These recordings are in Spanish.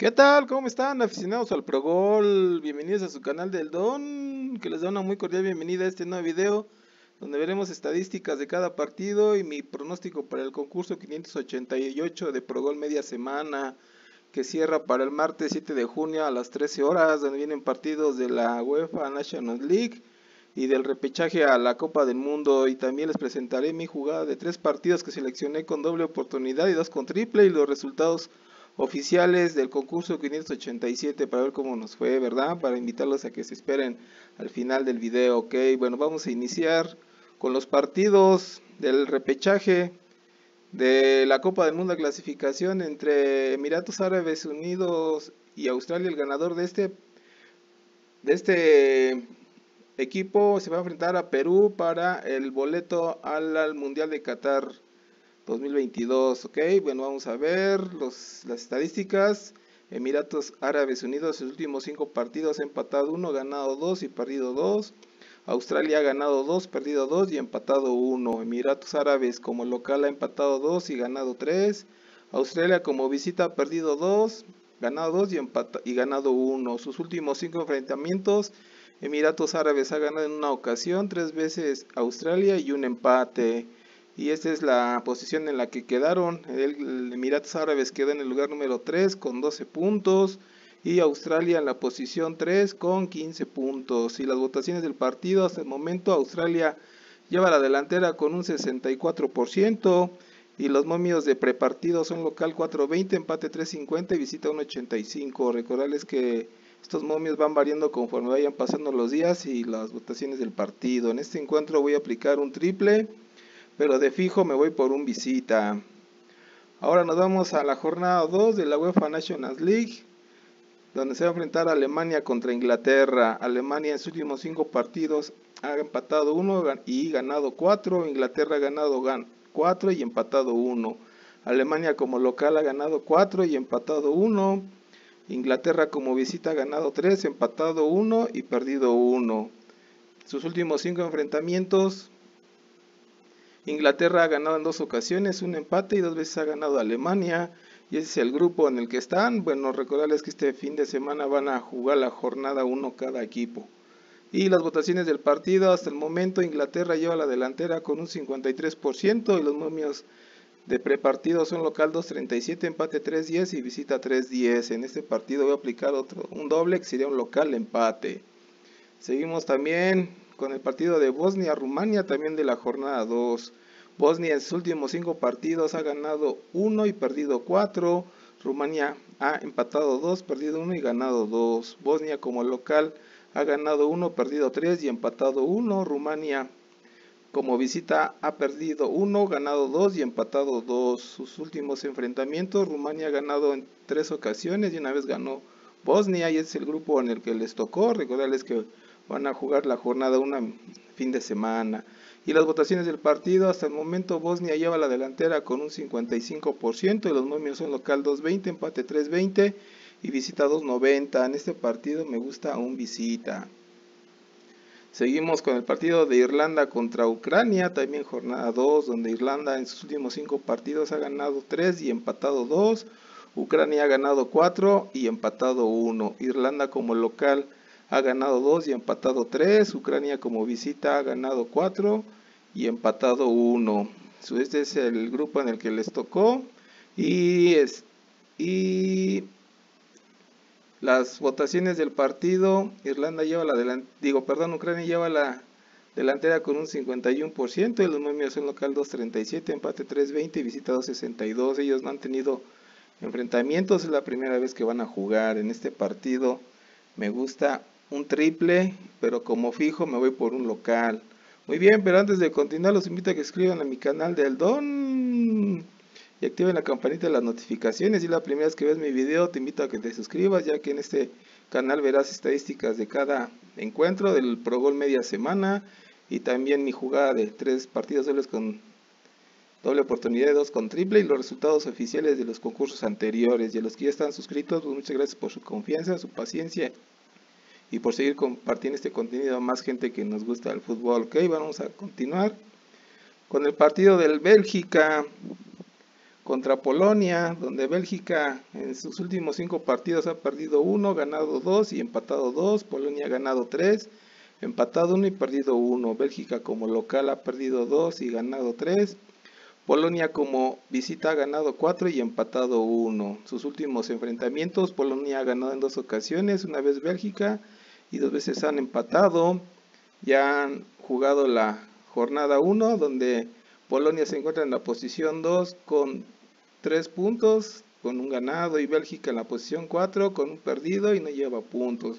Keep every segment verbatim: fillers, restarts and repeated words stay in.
¿Qué tal? ¿Cómo están, aficionados al Pro Gol? Bienvenidos a su canal del Don, que les da una muy cordial bienvenida a este nuevo video, donde veremos estadísticas de cada partido y mi pronóstico para el concurso quinientos ochenta y ocho de Pro Gol media semana, que cierra para el martes siete de junio a las trece horas, donde vienen partidos de la UEFA Nations League y del repechaje a la Copa del Mundo. Y también les presentaré mi jugada de tres partidos que seleccioné con doble oportunidad y dos con triple, y los resultados oficiales del concurso quinientos ochenta y siete para ver cómo nos fue, ¿verdad? Para invitarlos a que se esperen al final del video, ok. Bueno, vamos a iniciar con los partidos del repechaje de la Copa del Mundo de clasificación entre Emiratos Árabes Unidos y Australia. El ganador de este de este equipo se va a enfrentar a Perú para el boleto al, al Mundial de Qatar dos mil veintidós. Ok, bueno, vamos a ver los, las estadísticas. Emiratos Árabes Unidos, sus últimos cinco partidos ha empatado uno, ganado dos y perdido dos. Australia ha ganado dos, perdido dos y empatado uno. Emiratos Árabes como local ha empatado dos y ganado tres. Australia como visita ha perdido dos, ganado dos y, y ganado uno. Sus últimos cinco enfrentamientos, Emiratos Árabes ha ganado en una ocasión, tres veces Australia y un empate. Y esta es la posición en la que quedaron. El Emiratos Árabes quedó en el lugar número tres con doce puntos y Australia en la posición tres con quince puntos. Y las votaciones del partido hasta el momento: Australia lleva la delantera con un sesenta y cuatro por ciento y los momios de prepartido son local cuatro veinte, empate tres cincuenta y visita uno ochenta y cinco. Recordarles que estos momios van variando conforme vayan pasando los días y las votaciones del partido. En este encuentro voy a aplicar un triple, pero de fijo me voy por un visita. Ahora nos vamos a la jornada dos de la UEFA Nations League, donde se va a enfrentar a Alemania contra Inglaterra. Alemania en sus últimos cinco partidos ha empatado uno y ganado cuatro. Inglaterra ha ganado cuatro y empatado uno. Alemania como local ha ganado cuatro y empatado uno. Inglaterra como visita ha ganado tres, empatado uno y perdido uno. Sus últimos cinco enfrentamientos, Inglaterra ha ganado en dos ocasiones, un empate, y dos veces ha ganado Alemania. Y ese es el grupo en el que están. Bueno, recordarles que este fin de semana van a jugar la jornada uno cada equipo. Y las votaciones del partido: hasta el momento Inglaterra lleva la delantera con un cincuenta y tres por ciento y los momios de prepartido son local dos treinta y siete, empate tres diez y visita tres diez. En este partido voy a aplicar otro, un doble, que sería un local empate. Seguimos también con el partido de Bosnia-Rumania, también de la jornada dos. Bosnia en sus últimos cinco partidos ha ganado uno y perdido cuatro. Rumania ha empatado dos, perdido uno y ganado dos. Bosnia como local ha ganado uno, perdido tres y empatado uno. Rumania como visita ha perdido uno, ganado dos y empatado dos. Sus últimos enfrentamientos, Rumania ha ganado en tres ocasiones y una vez ganó Bosnia, y es el grupo en el que les tocó. Recordarles que van a jugar la jornada una fin de semana. Y las votaciones del partido: hasta el momento Bosnia lleva la delantera con un cincuenta y cinco por ciento y los momios son local dos veinte, empate tres veinte y visita dos noventa. En este partido me gusta un visita. Seguimos con el partido de Irlanda contra Ucrania, también jornada dos, donde Irlanda en sus últimos cinco partidos ha ganado tres y empatado dos. Ucrania ha ganado cuatro y empatado uno. Irlanda como local ha ganado dos y empatado tres. Ucrania como visita ha ganado cuatro y empatado uno. Este es el grupo en el que les tocó. Y, es, y las votaciones del partido: Irlanda lleva la delantera, digo, perdón, Ucrania lleva la delantera con un cincuenta y uno por ciento y los momios son local dos treinta y siete, empate tres veinte y visita dos sesenta y dos. Ellos no han tenido enfrentamientos, es la primera vez que van a jugar. En este partido me gusta un triple, pero como fijo me voy por un local. Muy bien, pero antes de continuar los invito a que escriban a mi canal del Don y activen la campanita de las notificaciones. Si es la primera vez que ves mi video, te invito a que te suscribas, ya que en este canal verás estadísticas de cada encuentro del Pro Gol media semana y también mi jugada de tres partidos dobles con doble oportunidad de dos con triple y los resultados oficiales de los concursos anteriores. Y a los que ya están suscritos, pues muchas gracias por su confianza, su paciencia y por seguir compartiendo este contenido a más gente que nos gusta el fútbol. Ok, vamos a continuar con el partido del Bélgica contra contra Polonia, donde Bélgica en sus últimos cinco partidos ha perdido uno, ganado dos y empatado dos. Polonia ha ganado tres, empatado uno y perdido uno. Bélgica como local ha perdido dos y ganado tres. Polonia como visita ha ganado cuatro y empatado uno. Sus últimos enfrentamientos, Polonia ha ganado en dos ocasiones, una vez Bélgica y dos veces han empatado. Ya han jugado la jornada uno, donde Polonia se encuentra en la posición dos con tres puntos, con un ganado, y Bélgica en la posición cuatro con un perdido y no lleva puntos.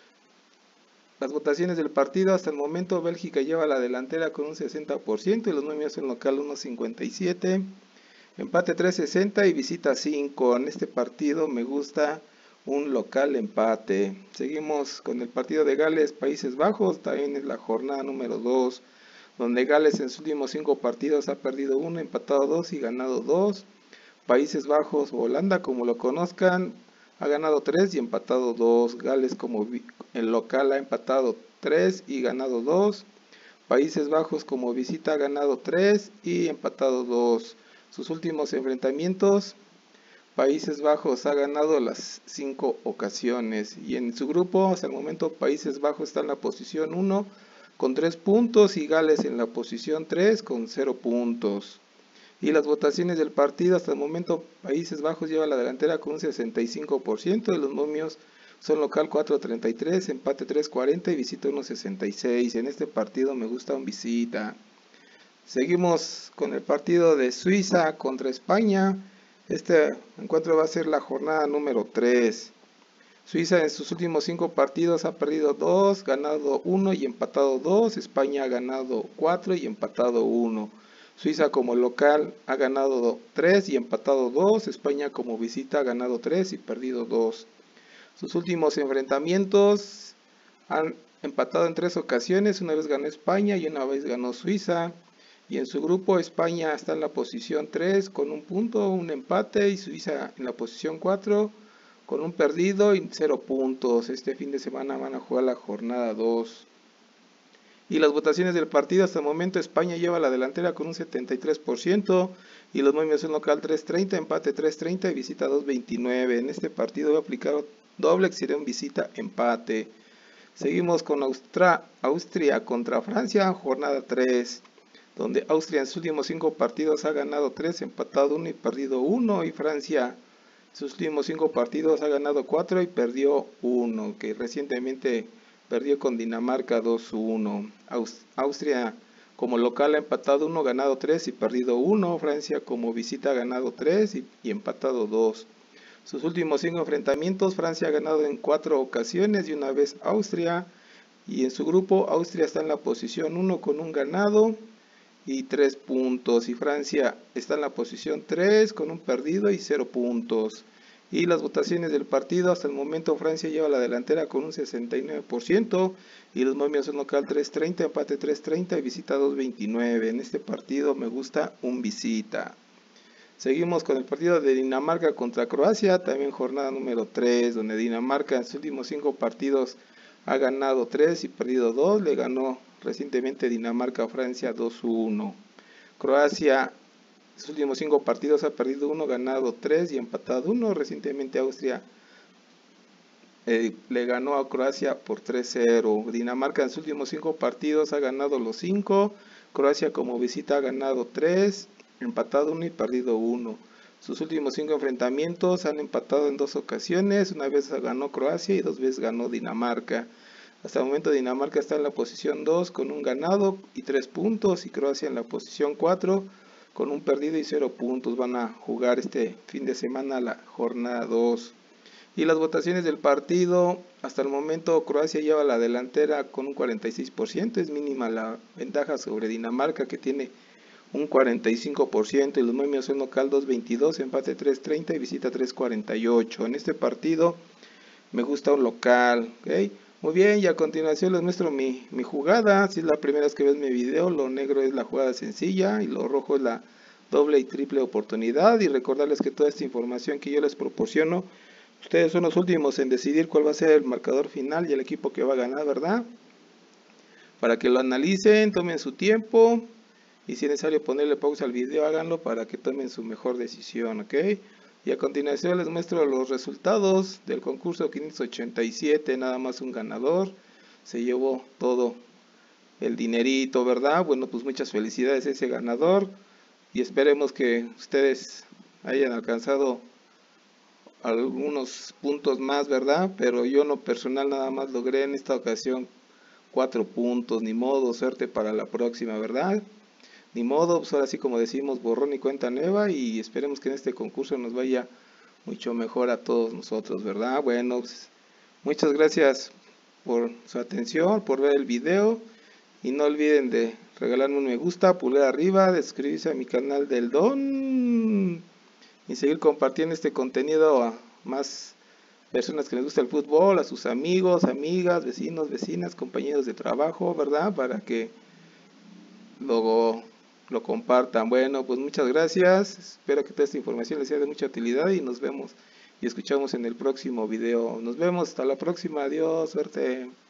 Las votaciones del partido: hasta el momento Bélgica lleva la delantera con un sesenta por ciento y los números en local uno cincuenta y siete, empate tres sesenta y visita cinco. En este partido me gusta un local empate. Seguimos con el partido de Gales Países Bajos, también es la jornada número dos, donde Gales en sus últimos cinco partidos ha perdido uno, empatado dos y ganado dos. Países Bajos o Holanda, como lo conozcan, ha ganado tres y empatado dos. Gales como el local ha empatado tres y ganado dos. Países Bajos como visita ha ganado tres y empatado dos. Sus últimos enfrentamientos, Países Bajos ha ganado las cinco ocasiones, y en su grupo hasta el momento Países Bajos está en la posición uno con tres puntos y Gales en la posición tres con cero puntos. Y las votaciones del partido: hasta el momento Países Bajos lleva la delantera con un sesenta y cinco por ciento y los momios son local cuatro treinta y tres, empate tres cuarenta y visita uno sesenta y seis. En este partido me gusta un visita. Seguimos con el partido de Suiza contra España. Este encuentro va a ser la jornada número tres. Suiza en sus últimos cinco partidos ha perdido dos, ganado uno y empatado dos. España ha ganado cuatro y empatado uno. Suiza como local ha ganado tres y empatado dos. España como visita ha ganado tres y perdido dos. Sus últimos enfrentamientos han empatado en tres ocasiones, una vez ganó España y una vez ganó Suiza. Y en su grupo España está en la posición tres con un punto, un empate, y Suiza en la posición cuatro con un perdido y cero puntos. Este fin de semana van a jugar la jornada dos. Y las votaciones del partido: hasta el momento España lleva la delantera con un setenta y tres por ciento y los momios en local tres treinta, empate tres treinta y visita dos veintinueve. En este partido voy a aplicar doble, que sería un visita empate. Seguimos con Austra, Austria contra Francia, jornada tres, donde Austria en sus últimos cinco partidos ha ganado tres, empatado uno y perdido uno, y Francia sus últimos cinco partidos ha ganado cuatro y perdió uno, que recientemente perdió con Dinamarca dos uno. Austria como local ha empatado uno, ganado tres y perdido uno. Francia como visita ha ganado tres y, y empatado dos. Sus últimos cinco enfrentamientos, Francia ha ganado en cuatro ocasiones y una vez Austria. Y en su grupo Austria está en la posición uno con un ganado y tres puntos, y Francia está en la posición tres con un perdido y cero puntos. Y las votaciones del partido: hasta el momento Francia lleva la delantera con un sesenta y nueve por ciento y los momios son local tres treinta, empate tres treinta y visita dos veintinueve. En este partido me gusta un visita. Seguimos con el partido de Dinamarca contra Croacia, también jornada número tres, donde Dinamarca en sus últimos cinco partidos ha ganado tres y perdido dos. Le ganó recientemente Dinamarca a Francia dos uno. Croacia en sus últimos cinco partidos ha perdido uno, ganado tres y empatado uno. Recientemente Austria eh, le ganó a Croacia por tres cero. Dinamarca en sus últimos cinco partidos ha ganado los cinco. Croacia como visita ha ganado tres, empatado uno y perdido uno. Sus últimos cinco enfrentamientos han empatado en dos ocasiones, una vez ganó Croacia y dos veces ganó Dinamarca. Hasta el momento Dinamarca está en la posición dos con un ganado y tres puntos, y Croacia en la posición cuatro con un perdido y cero puntos. Van a jugar este fin de semana la jornada dos. Y las votaciones del partido: hasta el momento Croacia lleva la delantera con un cuarenta y seis por ciento, es mínima la ventaja sobre Dinamarca, que tiene un cuarenta y cinco por ciento, y los momios son local dos veintidós, empate tres treinta y visita tres cuarenta y ocho. En este partido me gusta un local, ¿ok? Muy bien, y a continuación les muestro mi, mi jugada. Si es la primera vez que ves mi video, lo negro es la jugada sencilla y lo rojo es la doble y triple oportunidad. Y recordarles que toda esta información que yo les proporciono, ustedes son los últimos en decidir cuál va a ser el marcador final y el equipo que va a ganar, ¿verdad? Para que lo analicen, tomen su tiempo y si es necesario ponerle pausa al video, háganlo para que tomen su mejor decisión, ¿ok? Y a continuación les muestro los resultados del concurso quinientos ochenta y siete, nada más un ganador, se llevó todo el dinerito, ¿verdad? Bueno, pues muchas felicidades a ese ganador y esperemos que ustedes hayan alcanzado algunos puntos más, ¿verdad? Pero yo en lo personal nada más logré en esta ocasión cuatro puntos, ni modo, suerte para la próxima, ¿verdad? Ni modo, pues ahora sí, como decimos, borrón y cuenta nueva, y esperemos que en este concurso nos vaya mucho mejor a todos nosotros, ¿verdad? Bueno, pues, muchas gracias por su atención, por ver el video, y no olviden de regalarme un me gusta, pulgar arriba, de suscribirse a mi canal del Don y seguir compartiendo este contenido a más personas que les gusta el fútbol, a sus amigos, amigas, vecinos, vecinas, compañeros de trabajo, ¿verdad? Para que luego lo compartan. Bueno, pues muchas gracias, espero que toda esta información les sea de mucha utilidad y nos vemos y escuchamos en el próximo video. Nos vemos, hasta la próxima, adiós, suerte.